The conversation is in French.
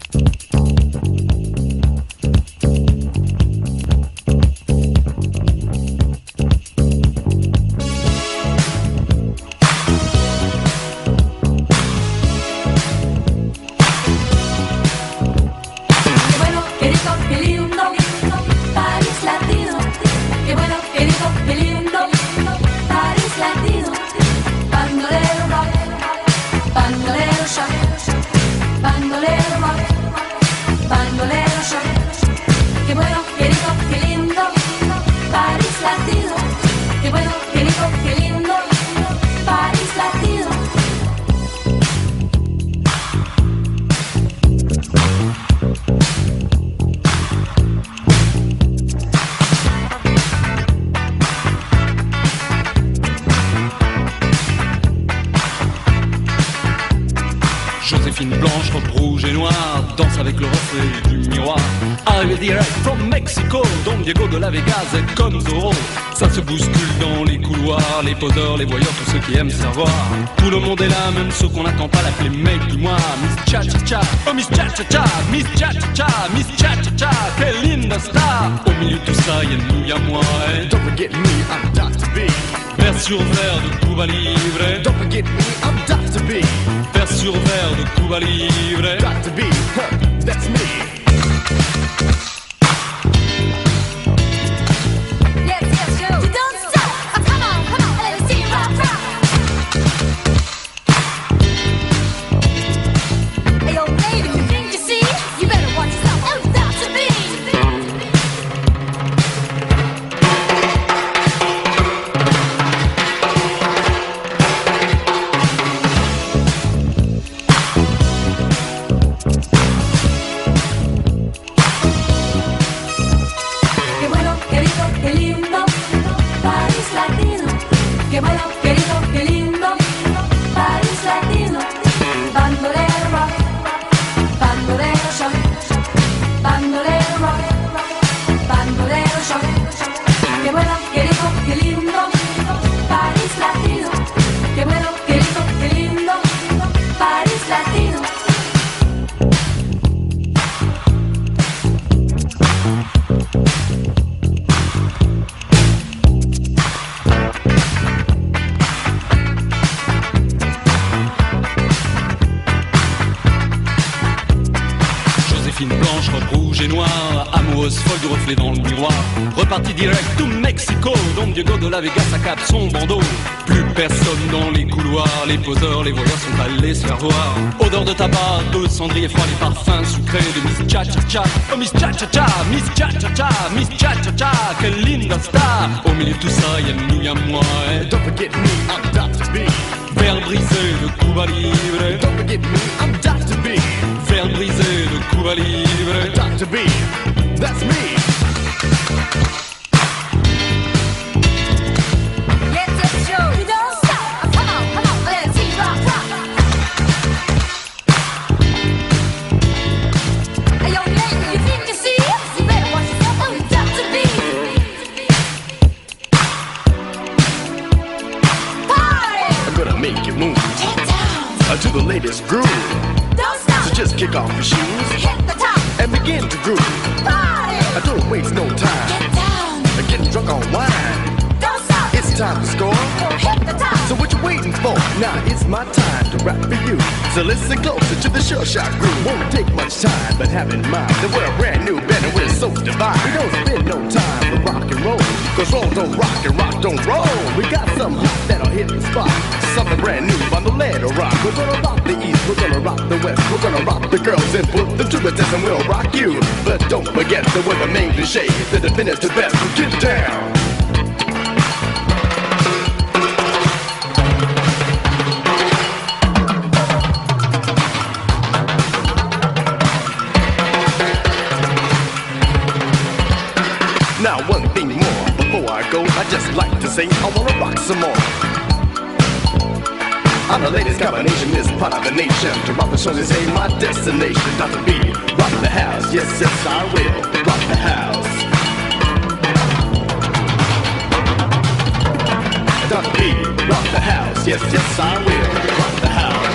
Joséphine blanche, robe rouge et noire, danse avec le reflet du miroir. Arrivé direct from Mexico, Don Diego de la Vegas est comme Zorro. Ça se bouscule dans les couloirs, les poseurs, les voyeurs, tous ceux qui aiment savoir. Tout le monde est là, même ceux qu'on n'attend pas l'appeler mec du mois. Miss Cha-Cha-Cha, oh Miss Cha-Cha-Cha, Miss Cha-Cha-Cha, Miss Cha-Cha-Cha, quelle linda star. Au milieu de tout ça, y'a nous, y'a moi. Don't forget me, I'm Dr. B. Vers sur verre de Cuba Libre. Don't forget me, I'm Dr. B. Vers sur verre de Cuba Libre. Dr. B, huh, that's me. Blanche, robe rouge et noire, amoureuse folle du reflet dans le miroir. Reparti direct to Mexico, Don Diego de la Vegas accap son bandeau. Plus personne dans les couloirs, les poseurs, les voyeurs sont allés se faire voir. Odeur de tabac, de cendrier froid, les parfums sucrés de Miss Cha-Cha-Cha. Oh Miss Cha-Cha-Cha, Miss Cha-Cha-Cha, Miss Cha-Cha-Cha, quelle linda star. Au milieu de tout ça, y'a nous, y'a moi. Don't forget me, I'm Dr. B. Verre brisé de Cuba Libre. Don't forget me, I'm Dr. B. Verre brisé de Cuba Libre. Dr. B, that's me. Make you move to the latest groove. Don't stop. So just kick off your shoes, Hit the top. and begin to groove. Party. Don't waste no time. Get down. Getting drunk on wine. Don't stop. It's time to score. Hit the top. So what you waiting for? Now it's my time to rap for you. So listen closer to the sure shot groove. Won't take much time, but have in mind that we're a brand new band and we're so divine. We don't spend no time for rock and roll, cause roll don't rock and rock don't roll. We got some hot that'll hit the spot. Something brand new on the lead or rock. We're gonna rock the east, we're gonna rock the west. We're gonna rock the girls and put them to the test and we'll rock you. But don't forget that we're the main shade, the definitive best. So get down. Now one thing more, before I go, I just like to say I wanna rock some more. I'm the latest combination, this part of the nation. To rock the show is ain't my destination. Dr. B, rock the house, yes, yes I will, rock the house. Dr. B, rock the house, yes, yes I will, rock the house.